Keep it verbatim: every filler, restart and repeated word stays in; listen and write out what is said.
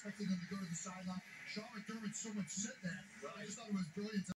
expecting him to go to the sideline. Sean McDermott, someone said that. I just thought it was brilliant.